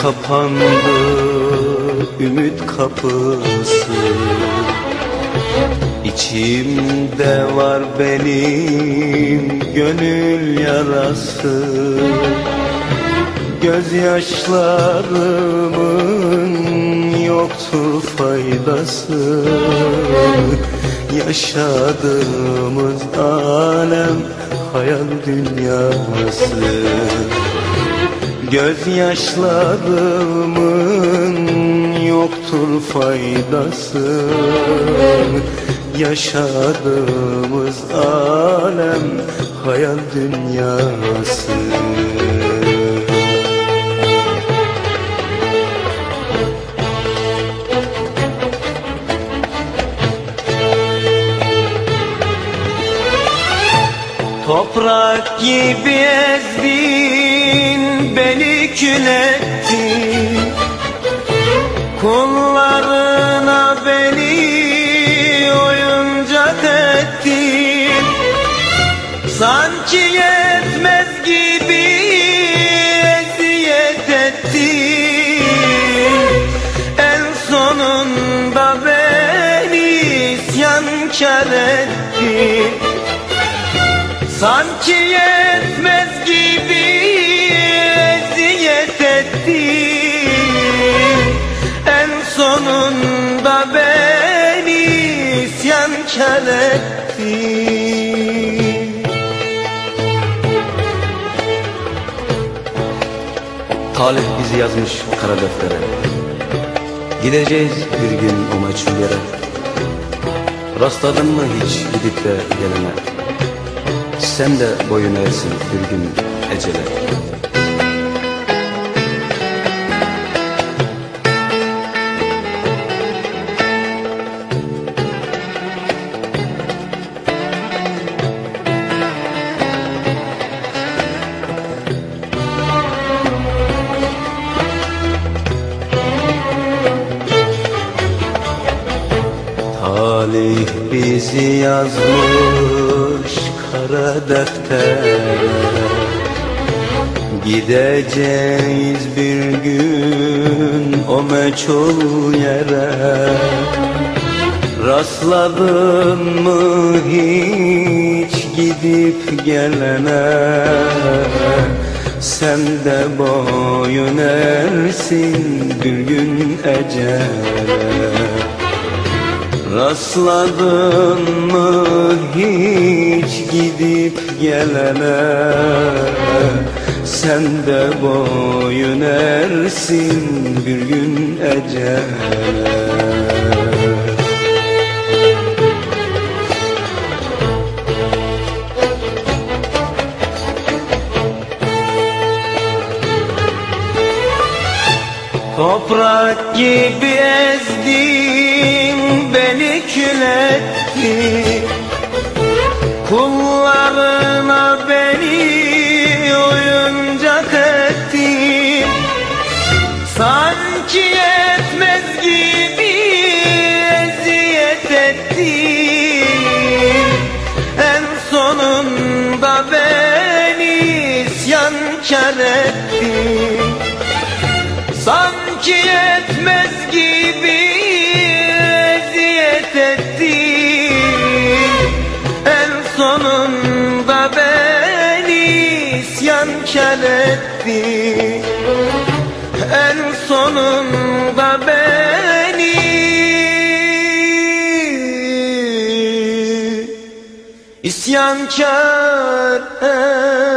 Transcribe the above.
kapandı ümit kapısı. İçimde var benim gönül yarası. Gözyaşlarımın yoktur faydası. Yaşadığımız alem hayal dünyası. Gözyaşlarımın yoktur faydası. Yaşadığımız alem hayal dünyası. Toprak gibi ezdin, beni kül ettin. Kullarına beni oyuncak ettin. Sanki yetmez gibi eziyet ettin. En sonunda beni isyankar ettin. Sanki yetmez gibi eziyet ettin. En sonunda beni isyankar ettin. Talih bizi yazmış kara deftere. Gideceğiz bir gün o meçhul yere. Rastladın mı hiç gidip de gelene? Sen de boyun eğersin bir gün ecele. Talih bizi yazmış kara deftere. Gideceğiz bir gün o meçhul yere. Rastladın mı hiç gidip gelene? Sen de boyun eğersin bir gün ecele. Rastladın mı hiç gidip gelene? Sen de boyun eğersin bir gün ecele. Toprak gibi ezdin, beni kül ettin. Kullarına beni oyuncak ettin. Sanki yetmez gibi eziyet ettin. En sonunda beni isyankar ettin. Sanki yetmez gibi eziyet ettin. En sonunda beni isyankar ettin. En sonunda beni isyankar ettin.